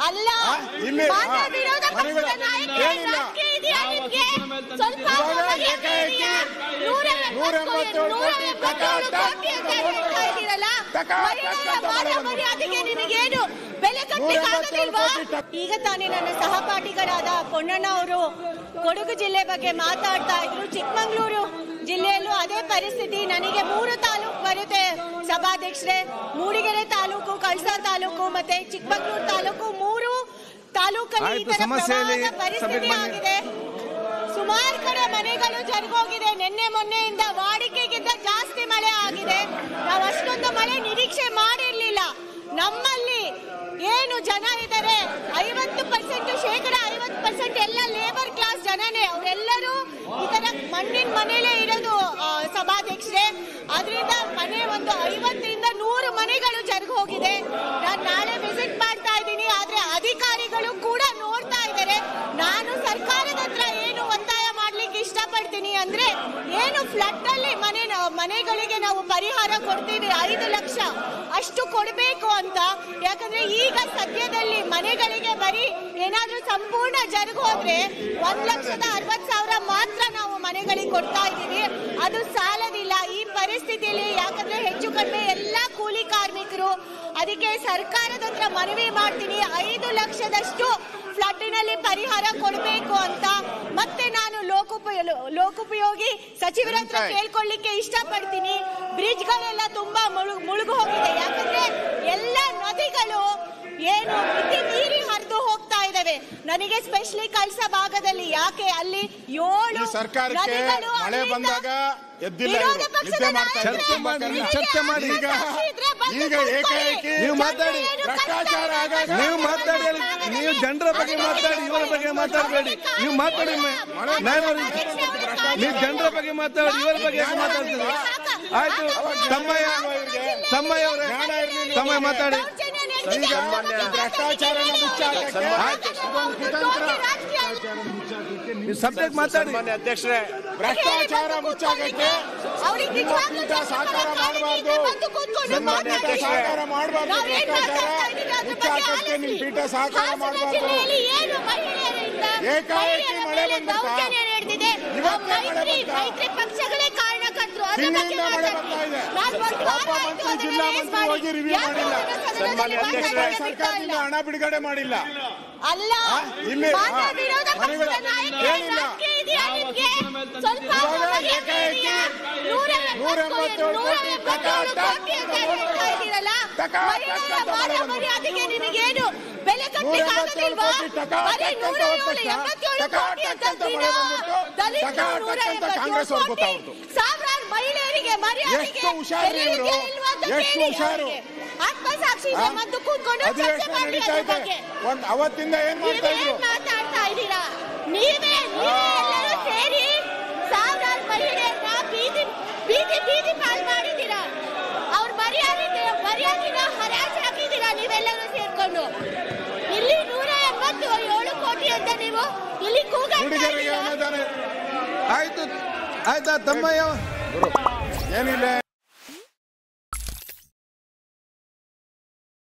ಅಲ್ಲ ಮಾನ್ಯ ವಿರೋಧ ಪಕ್ಷದ ನಾಯಕರೇ ನಾಚಿಕೆ ಇದೆಯಾ ನಿಮ್ಗೆ? ಸ್ವಲ್ಪ ಮರ್ಯಾದೆಗೆ ನಿಮಗೇನು ಬೆಲೆ ಕಟ್ಟಲಿಕ್ಕಾಗೋದಿಲ್ವಾ? ಈಗ ತಾನೇ ನನ್ನ ಸಹಪಾಠಿಗಳಾದ ಪೊನ್ನಣ್ಣ ಅವರು ಕೊಡಗು ಜಿಲ್ಲೆ ಬಗ್ಗೆ ಮಾತಾಡ್ತಾ ಇದ್ರು. ಚಿಕ್ಕಮಗಳೂರು ಜಿಲ್ಲೆಯಲ್ಲೂ ಅದೇ ಪರಿಸ್ಥಿತಿ. ನನಗೆ 3 ತಾಲೂಕು ಬರುತ್ತೆ ಸಭಾಧ್ಯಕ್ಷರೇ. ಮೂಡಿಗೆರೆ ತಾಲೂಕು, ಕಳಸಾ ತಾಲೂಕು ಮತ್ತೆ ಚಿಕ್ಕಮಗಳೂರು ತಾಲೂಕು, 3 ತಾಲೂಕಲ್ಲಿ ಈ ತರ ಪರಿಸ್ಥಿತಿ ಆಗಿದೆ. ಸುಮಾರು ಕಡೆ ಮನೆಗಳು ಜರುಗೋಗಿದೆ. ನಿನ್ನೆ ಮೊನ್ನೆಯಿಂದ ವಾಡಿಕೆಗಿಂತ ಜಾಸ್ತಿ ಮಳೆ ಆಗಿದೆ. ನಾವು ಅಷ್ಟೊಂದು ಮಳೆ ನಿರೀಕ್ಷೆ ಮಾಡಿರ್ಲಿಲ್ಲ. ನಮ್ಮಲ್ಲಿ ಏನು ಜನ ಇದ್ದಾರೆ 50% ಶೇಕಡ 50% ಎಲ್ಲ ಲೇಬರ್ ಕ್ಲಾಸ್ ಜನನೇ. ಅವರೆಲ್ಲರೂ ಈ ತರ ಮಣ್ಣಿನ ಮನೇಲೆ ಇರೋದು ಸಭಾಧ್ಯಕ್ಷರೇ. ಅದರಿಂದ ಮನೆ ಒಂದು 50ರಿಂದ 100 ಮನೆಗಳು ಜರುಗಿ ಹೋಗಿದೆ. ನಾನು ನಾಳೆ ವಿಸಿಟ್ ಮಾಡ್ತಾ ಇದ್ದೀನಿ. ಆದ್ರೆ ಅಧಿಕಾರಿಗಳು ಕೂಡ ನೋಡ್ತಾ ಇದ್ದಾರೆ. ನಾನು ಸರ್ಕಾರದ ಹತ್ರ ಏನು ಒತ್ತಾಯ ಮಾಡ್ಲಿಕ್ಕೆ ಇಷ್ಟಪಡ್ತೀನಿ ಅಂದ್ರೆ, ಏನು ಫ್ಲಡ್ ಅಲ್ಲಿ ಮನೆಗಳಿಗೆ ನಾವು ಪರಿಹಾರ ಕೊಡ್ತೀವಿ 5 ಲಕ್ಷ ಅಷ್ಟು ಕೊಡಬೇಕು ಅಂತ. ಯಾಕಂದ್ರೆ ಈಗ ಸದ್ಯದಲ್ಲಿ ಮನೆಗಳಿಗೆ ಬರೀ ಏನಾದ್ರೂ ಸಂಪೂರ್ಣ ಜರುಗಿ ಹೋದ್ರೆ 1,60,000 ಮಾತ್ರ ನಾವು ಮನೆಗಳಿಗೆ ಕೊಡ್ತಾ ಇದ್ದೀವಿ. ಅದು ಸಾಲದಿಲ್ಲ ಈ ಪರಿಸ್ಥಿತಿಯಲ್ಲಿ. ಯಾಕಂದ್ರೆ ಹೆಚ್ಚು ಕಡಿಮೆ ಎಲ್ಲಾ ಕೂಲಿ ಕಾರ್ಮಿಕರು. ಅದಕ್ಕೆ ಸರ್ಕಾರದ ಹತ್ರ ಮನವಿ ಮಾಡ್ತೀನಿ, 5 ಲಕ್ಷದಷ್ಟು ಫ್ಲಡ್ನಲ್ಲಿ ಪರಿಹಾರ ಕೊಡಬೇಕು ಅಂತ. ಮತ್ತೆ ನಾನು ಲೋಕೋಪಯೋಗಿ ಸಚಿವರ ಹತ್ರ ಕೇಳ್ಕೊಳ್ಳಿಕ್ಕೆ ಇಷ್ಟಪಡ್ತೀನಿ. ಬ್ರಿಡ್ಜ್ಗಳೆಲ್ಲ ತುಂಬಾ ಮುಳುಗು ಹೋಗಿದೆ. ಯಾಕಂದ್ರೆ ಎಲ್ಲ ನದಿಗಳು ಏನು ಮಿತಿ ಮೀರಿ ಹರಿದು ಹೋಗ್ತಾ ಇದಾವೆ. ನನಗೆ ಸ್ಪೆಷಲಿ ಕಳಸಾ ಭಾಗದಲ್ಲಿ ಯಾಕೆ ಅಲ್ಲಿ 7 ಸರ್ಕಾರಕ್ಕೆ ಮಳೆ ಬಂದಾಗ ವಿರೋಧ ಪಕ್ಷದ ಚರ್ಚೆ ಮಾಡಿ. ಈಗ ಏಕಾಏಕಿ ನೀವು ಮಾತಾಡಿ, ಭ್ರಷ್ಟಾಚಾರ ಆಗಾಗ ನೀವು ಮಾತಾಡಿ. ನೀವು ಜನರ ಬಗ್ಗೆ ಮಾತಾಡಿ, ಇವರ ಬಗ್ಗೆ ಮಾತಾಡಬೇಡಿ. ನೀವು ಮಾತಾಡಿ, ನೀವು ಜನರ ಬಗ್ಗೆ ಮಾತಾಡಿ, ಇವರ ಬಗ್ಗೆ ಮಾತಾಡ್ತೀವಿ. ಆಯ್ತು, ತಮ್ಮಯ್ಯ ಅವರೇ ಮಾತಾಡಿ. ಭ್ರಷ್ಟಾಚಾರನ ಮುಚ್ಚಾಕಕ್ಕೆ ಸಬ್ಜೆಕ್ಟ್ ಮಾತಾಡಿ. ಅಧ್ಯಕ್ಷರೇ, ಭ್ರಷ್ಟಾಚಾರ ಮುಚ್ಚಾಕಕ್ಕೆ ಪೀಠ ಸಹಕಾರ ಮಾಡಬಾರ್ದು. ಸಹಕಾರ ಮಾಡಬಾರ್ದು. ಭ್ರಷ್ಟಾಚಾರ ಮುಚ್ಚಾಕಕ್ಕೆ ನಿಮ್ ಪೀಠ ಸಹಕಾರ ಮಾಡಬಾರ್ದು. ಏಕಾಏಕಿ ಮಳೆ ಬಂದಿದೆ. ಇವತ್ತೇ ಮಳೆ ತಿಂಗಳಿಂದ ಮಳೆ ಬರ್ತಾ ಇದೆ. ಒಬ್ಬ ಮಂತ್ರಿ, ಜಿಲ್ಲಾ ಮಂತ್ರಿ ಹೋಗಿ ರಿವ್ಯೂ ಮಾಡಿಲ್ಲ. ಸರ್ಕಾರದಿಂದ ಹಣ ಬಿಡುಗಡೆ ಮಾಡಿಲ್ಲ. ಅಲ್ಲ ಇಲ್ಲಿ ವಿರೋಧ ಪಕ್ಷದ ನಾಯಕರೇ ನಾಚಿಕೆ ಇದೆಯಾ ನಿಮ್ಗೆ? ಸ್ವಲ್ಪ ಮರ್ಯಾದೆಗೆ ನಿಮಗೇನು ಬೆಲೆ ಕಟ್ಟಲಿಕ್ಕಾಗೋದಿಲ್ವಾ? ಸಾವಿರಾರು ಮಹಿಳೆಯರಿಗೆ ಮರ್ಯಾದೆಗೆ ಆತ್ಮಸಾಕ್ಷಿ ಮತ್ತು ಕೂತ್ಕೊಂಡು ಚರ್ಚೆ ಮಾಡಿ. ಅವತ್ತಿಂದ ಏನ್ ಮಾತಾಡ್ತಾ ಇದ್ದೀರಾ? ನೀವೇ ಎಲ್ಲರೂ ಸೇರಿ ಸಾವಿರಾರು ಮಹಿಳೆಯರನ್ನ ಬೀದಿ ಪಾಲ್ ಮಾಡಿದ್ದೀರಾ. ಅವ್ರ ಮರ್ಯಾದೆನ ಹರಾಜು ಹಾಕಿದ್ದೀರಾ ನೀವೆಲ್ಲರೂ ಸೇರ್ಕೊಂಡು. ಇಲ್ಲಿ 187 ಕೋಟಿ ಅಂತ ನೀವು ಇಲ್ಲಿ ಕೂಗಾಡ್ತಾ ಇದ್ದೀರಾ. ಆಯ್ತು, ಆಯ್ತಾ ತಮ್ಮಯ್ಯ? ಏನಿಲ್ಲ.